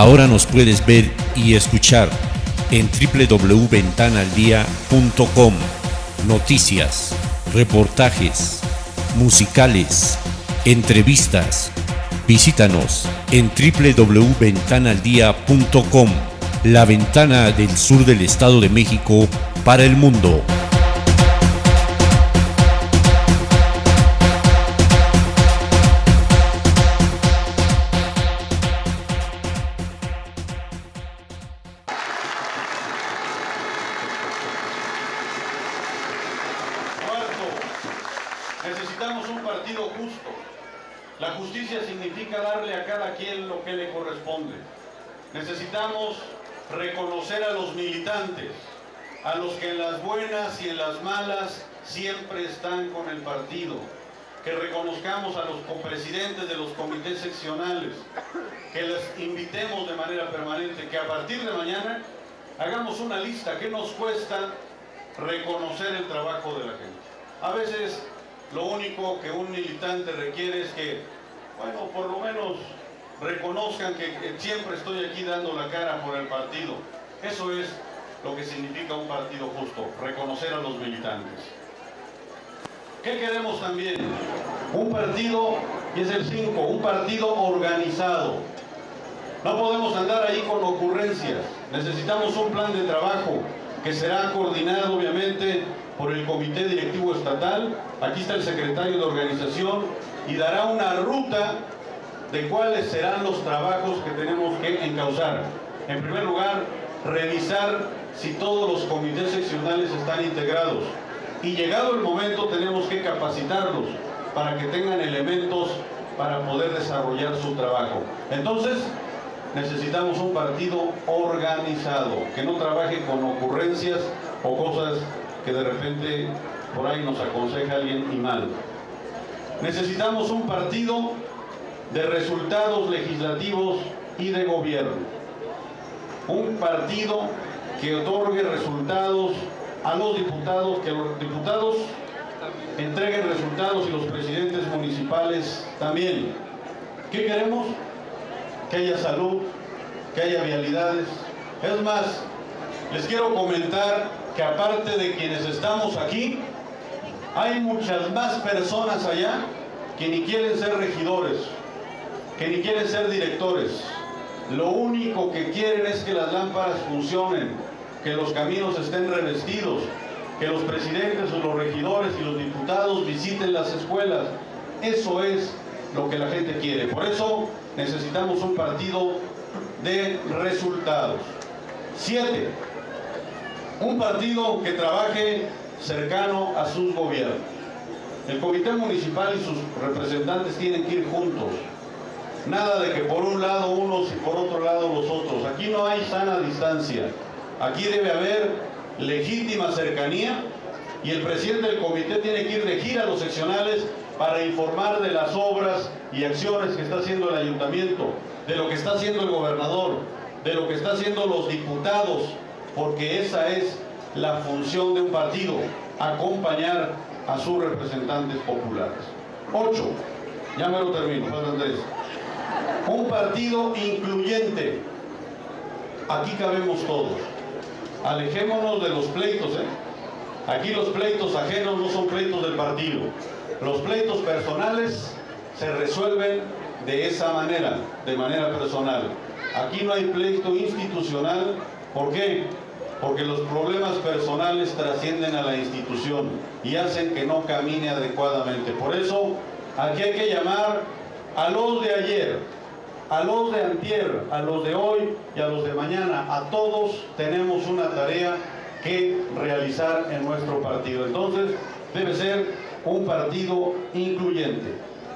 Ahora nos puedes ver y escuchar en www.ventanaaldia.com. Noticias, reportajes, musicales, entrevistas. Visítanos en www.ventanaaldia.com, la ventana del sur del Estado de México para el mundo. Necesitamos un partido justo. La justicia significa darle a cada quien lo que le corresponde. Necesitamos reconocer a los militantes, a los que en las buenas y en las malas siempre están con el partido. Que reconozcamos a los copresidentes de los comités seccionales, que les invitemos de manera permanente, que a partir de mañana hagamos una lista. ¿Qué nos cuesta reconocer el trabajo de la gente? A veces lo único que un militante requiere es que, bueno, por lo menos reconozcan que siempre estoy aquí dando la cara por el partido. Eso es lo que significa un partido justo, reconocer a los militantes. ¿Qué queremos también? Un partido, y es el 5, un partido organizado. No podemos andar ahí con ocurrencias. Necesitamos un plan de trabajo que será coordinado, obviamente, por el Comité Directivo Estatal. Aquí está el secretario de organización y dará una ruta de cuáles serán los trabajos que tenemos que encauzar. En primer lugar, revisar si todos los comités seccionales están integrados. Y llegado el momento tenemos que capacitarlos para que tengan elementos para poder desarrollar su trabajo. Entonces, necesitamos un partido organizado, que no trabaje con ocurrencias o cosas que de repente por ahí nos aconseja alguien y mal. Necesitamos un partido de resultados legislativos y de gobierno. Un partido que otorgue resultados a los diputados, que los diputados entreguen resultados y los presidentes municipales también. ¿Qué queremos? Que haya salud, que haya vialidades. Es más, les quiero comentar que aparte de quienes estamos aquí, hay muchas más personas allá que ni quieren ser regidores, que ni quieren ser directores. Lo único que quieren es que las lámparas funcionen, que los caminos estén revestidos, que los presidentes o los regidores y los diputados visiten las escuelas. Eso es lo que la gente quiere. Por eso necesitamos un partido de resultados. 7. Un partido que trabaje cercano a sus gobiernos. El comité municipal y sus representantes tienen que ir juntos. Nada de que por un lado unos y por otro lado los otros. Aquí no hay sana distancia. Aquí debe haber legítima cercanía y el presidente del comité tiene que ir de gira a los seccionales para informar de las obras y acciones que está haciendo el ayuntamiento, de lo que está haciendo el gobernador, de lo que está haciendo los diputados, porque esa es la función de un partido, acompañar a sus representantes populares. 8, ya me lo termino, faltan 3. Un partido incluyente. Aquí cabemos todos. Alejémonos de los pleitos, Aquí los pleitos ajenos no son pleitos del partido. Los pleitos personales se resuelven de esa manera, de manera personal. Aquí no hay pleito institucional. ¿Por qué? Porque los problemas personales trascienden a la institución y hacen que no camine adecuadamente. Por eso, aquí hay que llamar a los de ayer, a los de antier, a los de hoy y a los de mañana. A todos tenemos una tarea que realizar en nuestro partido. Entonces, debe ser un partido incluyente.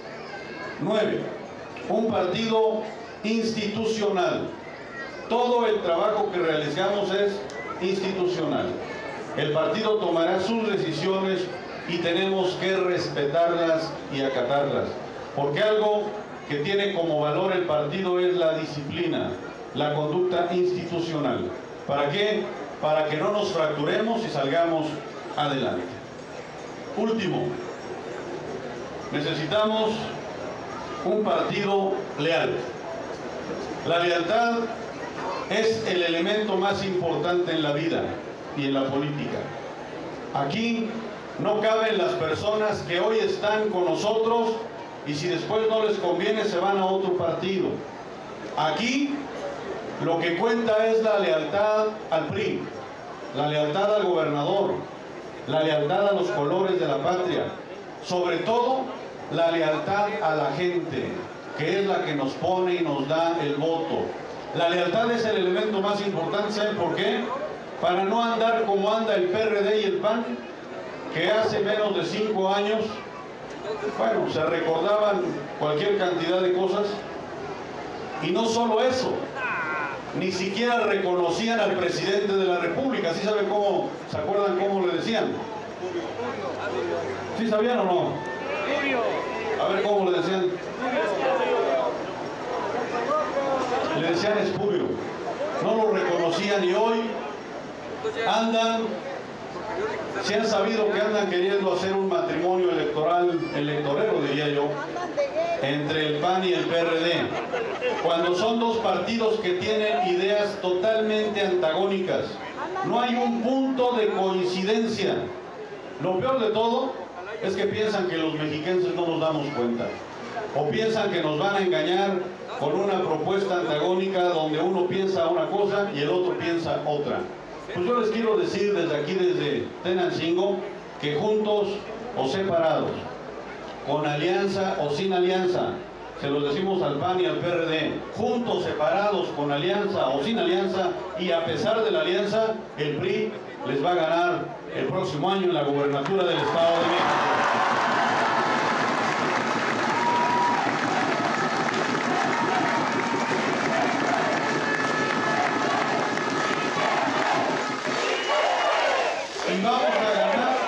9. Un partido institucional. Todo el trabajo que realizamos es institucional. El partido tomará sus decisiones y tenemos que respetarlas y acatarlas. Porque algo que tiene como valor el partido es la disciplina, la conducta institucional. ¿Para qué? Para que no nos fracturemos y salgamos adelante. Último, necesitamos un partido leal. La lealtad es el elemento más importante en la vida y en la política. Aquí no caben las personas que hoy están con nosotros y si después no les conviene se van a otro partido. Aquí lo que cuenta es la lealtad al PRI, la lealtad al gobernador, la lealtad a los colores de la patria, sobre todo la lealtad a la gente, que es la que nos pone y nos da el voto. La lealtad es el elemento más importante, ¿saben por qué? Para no andar como anda el PRD y el PAN, que hace menos de 5 años, bueno, se recordaban cualquier cantidad de cosas, y no solo eso, ni siquiera reconocían al presidente de la República. ¿Sí saben cómo, se acuerdan cómo le decían? ¿Sí sabían o no? A ver cómo le decían. Le decían espurio. No lo reconocían y hoy andan, se han sabido que andan queriendo hacer un matrimonio electorero, diría yo, entre el PAN y el PRD, cuando son dos partidos que tienen ideas totalmente antagónicas. No hay un punto de coincidencia. Lo peor de todo es que piensan que los mexicanos no nos damos cuenta, o piensan que nos van a engañar con una propuesta antagónica donde uno piensa una cosa y el otro piensa otra. Pues yo les quiero decir desde aquí, desde Tenancingo, que juntos o separados, con alianza o sin alianza, se los decimos al PAN y al PRD, juntos, separados, con alianza o sin alianza, y a pesar de la alianza, el PRI les va a ganar el próximo año en la gobernatura del Estado de México. Y vamos a ganar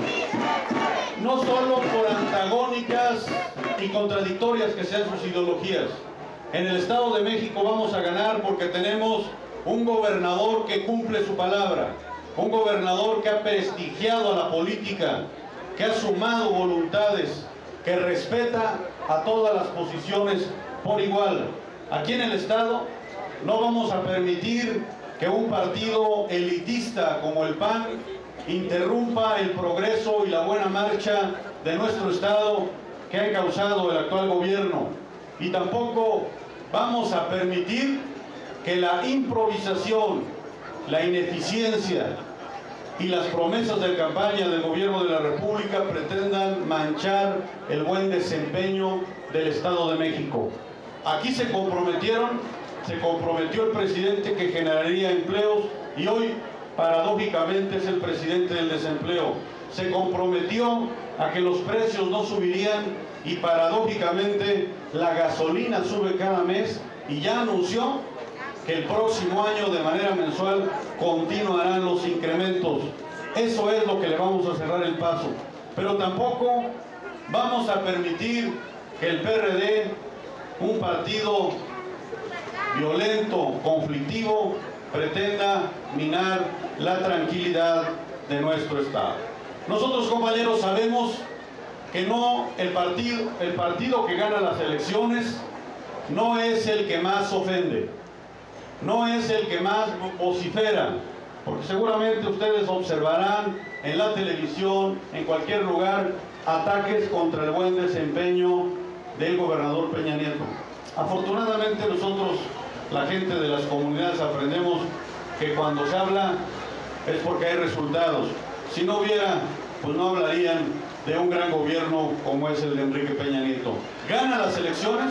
no solo por antagónicas y contradictorias que sean sus ideologías. En el Estado de México vamos a ganar porque tenemos un gobernador que cumple su palabra, un gobernador que ha prestigiado a la política, que ha sumado voluntades, que respeta a todas las posiciones por igual. Aquí en el Estado no vamos a permitir que un partido elitista como el PAN interrumpa el progreso y la buena marcha de nuestro Estado que ha causado el actual gobierno. Y tampoco vamos a permitir que la improvisación, la ineficiencia y las promesas de campaña del gobierno de la República pretendan manchar el buen desempeño del Estado de México. Aquí se comprometió el presidente que generaría empleos y hoy paradójicamente es el presidente del desempleo. Se comprometió a que los precios no subirían y paradójicamente la gasolina sube cada mes y ya anunció que el próximo año de manera mensual continuarán los incrementos. Eso es lo que le vamos a cerrar el paso. Pero tampoco vamos a permitir que el PRD, un partido violento, conflictivo, pretenda minar la tranquilidad de nuestro Estado. Nosotros, compañeros, sabemos que no, el partido que gana las elecciones no es el que más ofende, no es el que más vocifera, porque seguramente ustedes observarán en la televisión, en cualquier lugar, ataques contra el buen desempeño del gobernador Peña Nieto. Afortunadamente nosotros, la gente de las comunidades, aprendemos que cuando se habla es porque hay resultados. Si no hubiera, pues no hablarían de un gran gobierno como es el de Enrique Peña Nieto. Gana las elecciones,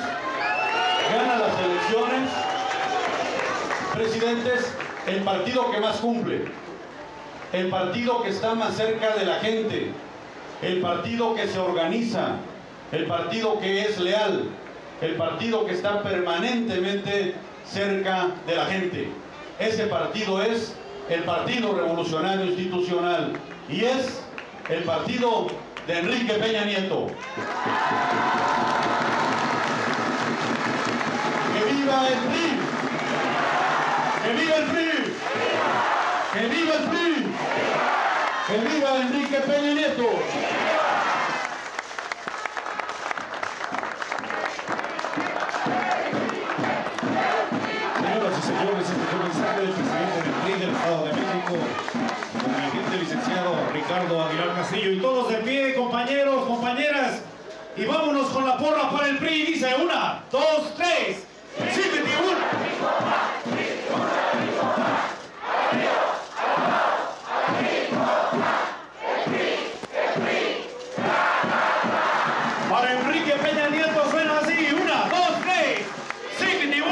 presidentes, el partido que más cumple, el partido que está más cerca de la gente, el partido que se organiza, el partido que es leal, el partido que está permanentemente cerca de la gente. Ese partido es el Partido Revolucionario Institucional y es el partido de Enrique Peña Nieto. ¡Que viva el PRI! ¡Que viva el PRI! ¡Que viva el PRI! ¡Que viva Enrique Peña Nieto! Ricardo Aguilar Castillo. Y todos de pie, compañeros, compañeras. Y vámonos con la porra para el PRI. Dice 1, 2, 3. ¡Sí, 21! Para Enrique Peña Nieto suena así. 1, 2, 3. ¡Sí, 21!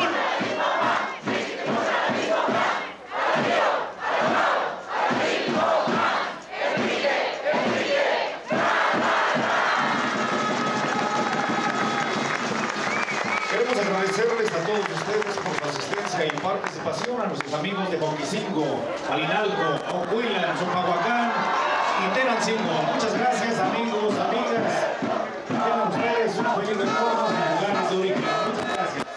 Queremos agradecerles a todos ustedes por su asistencia y participación, a nuestros amigos de Moquizingo, Alinalco, Ocuila, Zompahuacán y Tenancingo. Muchas gracias, amigos, amigas. Tengan ustedes un feliz retorno en lugares de origen. Muchas gracias.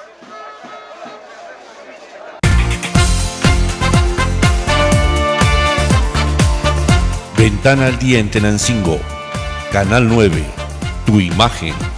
Ventana al Día en Tenancingo. Canal 9. Tu imagen.